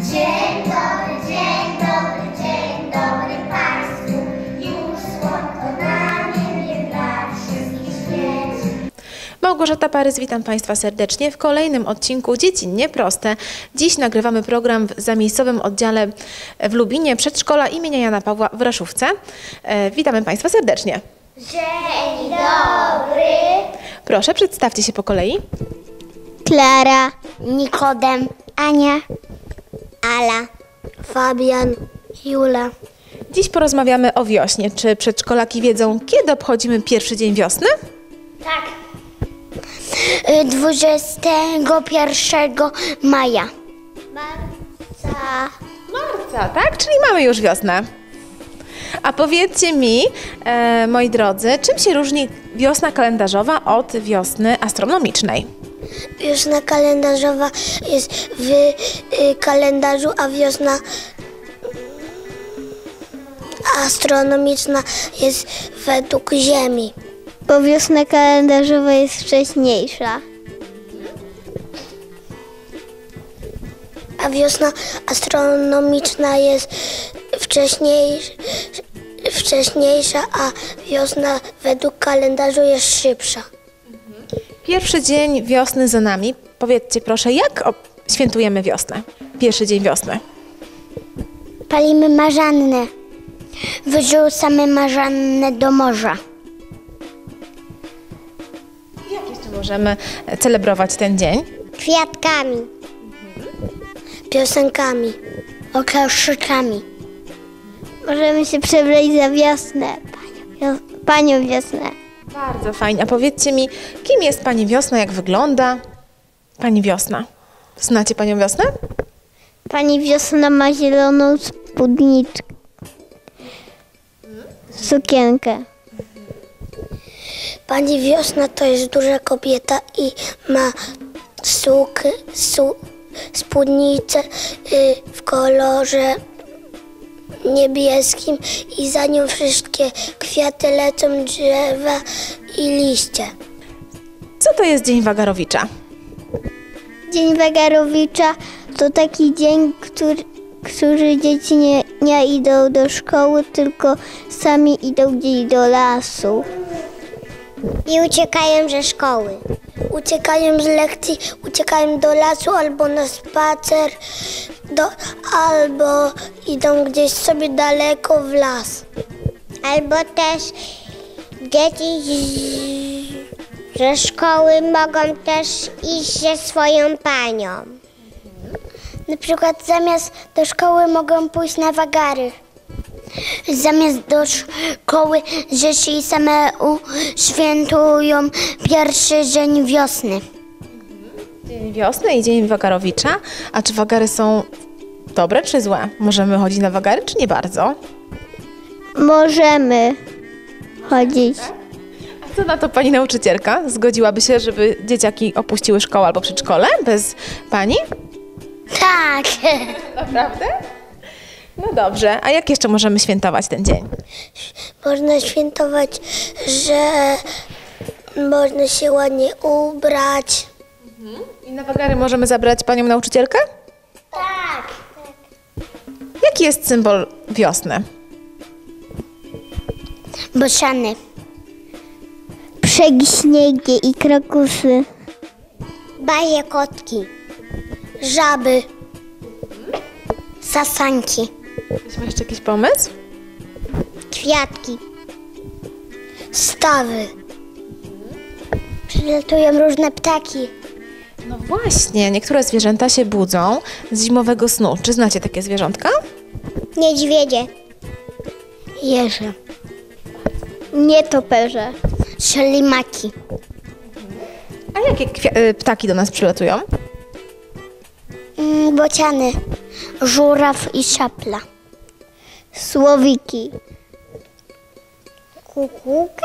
dzień dobry Państwu. Już słodko na niebie dla wszystkich świeci. Małgorzata Parys, witam Państwa serdecznie w kolejnym odcinku Dziecinnie Proste. Dziś nagrywamy program w zamiejscowym oddziale w Lubinie Przedszkola imienia Jana Pawła w Raszówce. Witamy Państwa serdecznie. Dzień dobry. Proszę, przedstawcie się po kolei. Klara, Nikodem, Ania, Ala, Fabian, Jula. Dziś porozmawiamy o wiośnie. Czy przedszkolaki wiedzą, kiedy obchodzimy pierwszy dzień wiosny? Tak. 21 maja. Marca, tak? Czyli mamy już wiosnę. A powiedzcie mi, moi drodzy, czym się różni wiosna kalendarzowa od wiosny astronomicznej? Wiosna kalendarzowa jest w kalendarzu, a wiosna astronomiczna jest według Ziemi. Bo wiosna kalendarzowa jest wcześniejsza. A wiosna astronomiczna jest wcześniejsza, a wiosna według kalendarza jest szybsza. Pierwszy dzień wiosny za nami. Powiedzcie proszę, jak świętujemy wiosnę? Pierwszy dzień wiosny. Palimy marzannę. Wyrzucamy marzannę do morza. Jak jeszcze możemy celebrować ten dzień? Kwiatkami. Piosenkami. Oklaszczykami. Możemy się przebrać za wiosnę. Panią wiosnę. Bardzo fajnie. A powiedzcie mi, kim jest Pani Wiosna, jak wygląda Pani Wiosna? Znacie Panią Wiosnę? Pani wiosna ma zieloną spódniczkę. Sukienkę. Pani wiosna to jest duża kobieta i ma spódnicę w kolorze niebieskim i za nią wszystkie kwiaty lecą, drzewa i liście. Co to jest Dzień Wagarowicza? Dzień Wagarowicza to taki dzień, który dzieci nie idą do szkoły, tylko sami idą gdzieś do lasu. I uciekają ze szkoły. Uciekają z lekcji, uciekają do lasu albo na spacer, albo idą gdzieś sobie daleko w las. Albo też dzieci ze szkoły mogą też iść ze swoją panią. Na przykład zamiast do szkoły mogą pójść na wagary. Zamiast do szkoły dzieci same świętują pierwszy dzień wiosny. Dzień Wiosny i Dzień Wagarowicza. A czy wagary są dobre czy złe? Możemy chodzić na wagary, czy nie bardzo? Możemy chodzić. A co na to Pani nauczycielka? Zgodziłaby się, żeby dzieciaki opuściły szkołę albo przedszkole bez Pani? Tak. Naprawdę? No dobrze. A jak jeszcze możemy świętować ten dzień? Można świętować, że można się ładnie ubrać. I na wagary możemy zabrać Panią nauczycielkę? Tak. Jaki jest symbol wiosny? Bociany. Brzegi, śniegie i krokusy. Baje kotki. Żaby. Sasanki. Ma jeszcze jakiś pomysł? Kwiatki. Stawy. Przylatują różne ptaki. No właśnie, niektóre zwierzęta się budzą z zimowego snu. Czy znacie takie zwierzątka? Niedźwiedzie. Jeże. Nietoperze. Ślimaki. A jakie ptaki do nas przylatują? Bociany. Żuraw i szapla. Słowiki. Kukułka?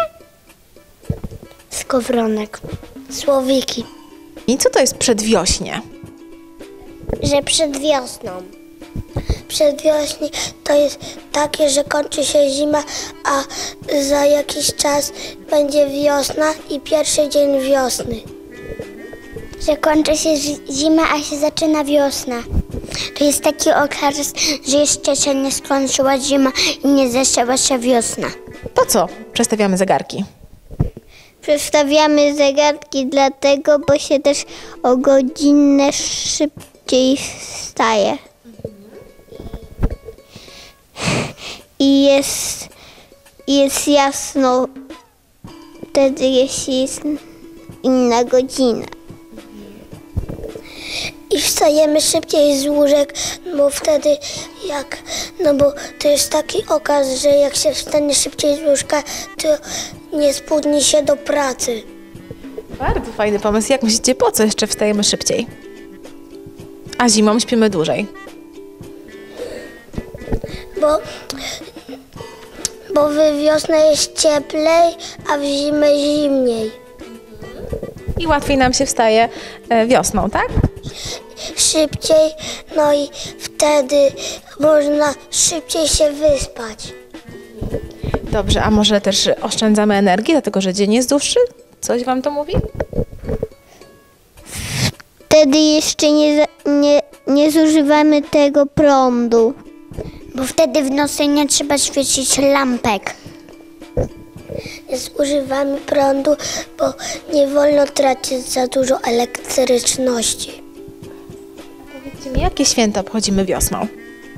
Skowronek. Słowiki. I co to jest przedwiośnie? Że przed wiosną. Przedwiośnie to jest takie, że kończy się zima, a za jakiś czas będzie wiosna i pierwszy dzień wiosny. Że kończy się zima, a się zaczyna wiosna. To jest taki okres, że jeszcze się nie skończyła zima i nie zaczęła się wiosna. Po co przestawiamy zegarki? Przestawiamy zegarki dlatego, bo się też o godzinę szybciej wstaje. I jest jasno wtedy, jeśli jest inna godzina. I wstajemy szybciej z łóżek, bo wtedy bo to jest taki okaz, że jak się wstanie szybciej z łóżka, to nie spóźni się do pracy. Bardzo fajny pomysł. Jak myślicie, po co jeszcze wstajemy szybciej? A zimą śpimy dłużej. Bo w wiosnę jest cieplej, a w zimę zimniej. I łatwiej nam się wstaje wiosną, tak? Szybciej, no i wtedy można szybciej się wyspać. Dobrze, a może też oszczędzamy energię, dlatego że dzień jest dłuższy? Coś wam to mówi? Wtedy jeszcze nie zużywamy tego prądu. Bo wtedy w nocy nie trzeba świecić lampek. Nie zużywamy prądu, bo nie wolno tracić za dużo elektryczności. Powiedzcie mi, jakie święto obchodzimy wiosną?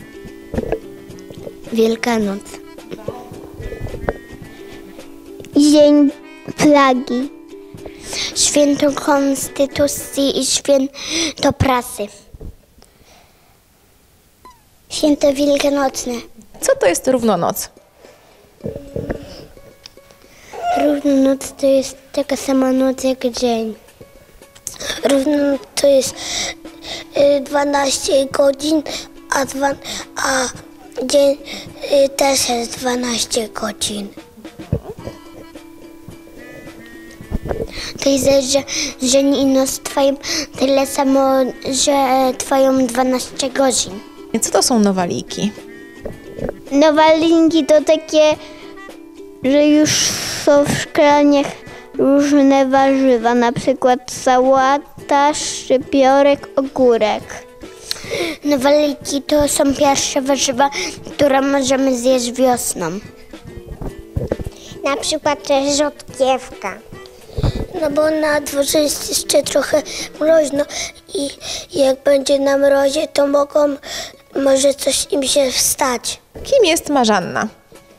Wielkanoc. Dzień Flagi. Święto Konstytucji i Święto Prasy. Święto Wielkanocne. Co to jest równonoc? Równonoc to jest taka sama noc jak dzień. Równonoc to jest 12 godzin, a dzień też jest 12 godzin. To jest, że dzień i noc trwają tyle samo, że trwają 12 godzin. Co to są nowaliki? Nowaliki to takie, że już są w szklaniach różne warzywa, na przykład sałata, szczypiorek, ogórek. Nowaliki to są pierwsze warzywa, które możemy zjeść wiosną. Na przykład też rzodkiewka. No bo na dworze jest jeszcze trochę mroźno i jak będzie na mrozie, to może coś im się wstać. Kim jest Marzanna?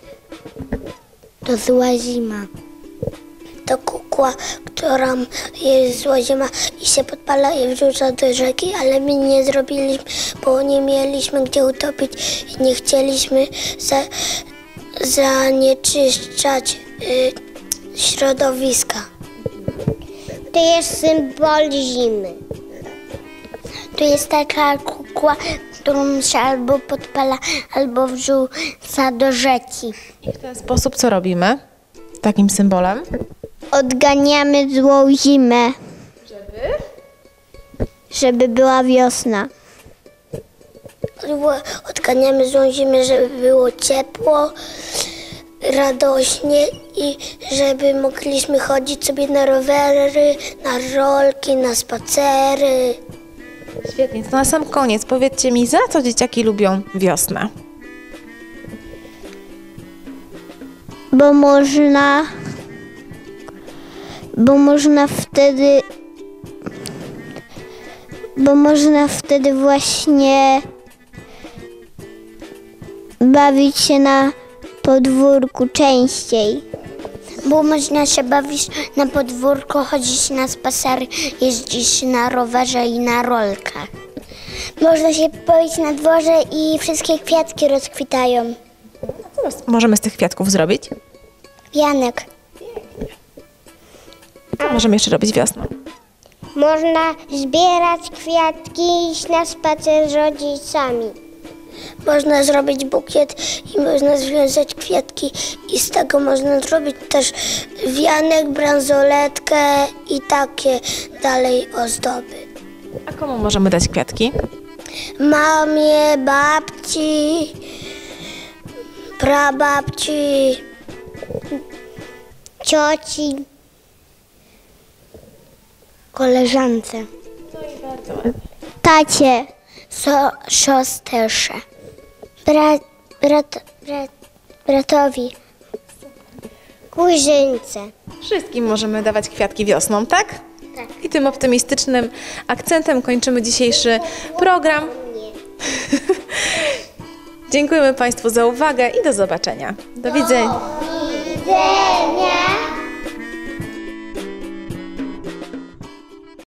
To zła zima. To kukła, która jest zła zima i się podpala i wrzuca do rzeki, ale my nie zrobiliśmy, bo nie mieliśmy gdzie utopić i nie chcieliśmy zanieczyszczać środowiska. To jest symbol zimy. To jest taka kukła, którą się albo podpala, albo wrzuca do rzeki. I w ten sposób co robimy z takim symbolem? Odganiamy złą zimę. Żeby była wiosna. Odganiamy złą zimę, żeby było ciepło, radośnie i żeby mogliśmy chodzić sobie na rowery, na rolki, na spacery. Świetnie. To na sam koniec powiedzcie mi, za co dzieciaki lubią wiosnę? Bo można wtedy właśnie bawić się na podwórku częściej. Bo można się bawić na podwórku, chodzić na spacery, jeździć na rowerze i na rolkach. Można się bawić na dworze i wszystkie kwiatki rozkwitają. Co możemy z tych kwiatków zrobić? Wianek. Co możemy jeszcze robić wiosną? Można zbierać kwiatki i iść na spacer z rodzicami. Można zrobić bukiet i można związać kwiatki i z tego można zrobić też wianek, bransoletkę i takie dalej ozdoby. A komu możemy dać kwiatki? Mamie, babci, prababci, cioci, koleżance, tacie, siostrze, bratowi, kuzynce. Wszystkim możemy dawać kwiatki wiosną, tak? Tak. I tym optymistycznym akcentem kończymy dzisiejszy program. Dziękujemy Państwu za uwagę i do zobaczenia. Do widzenia. Do widzenia.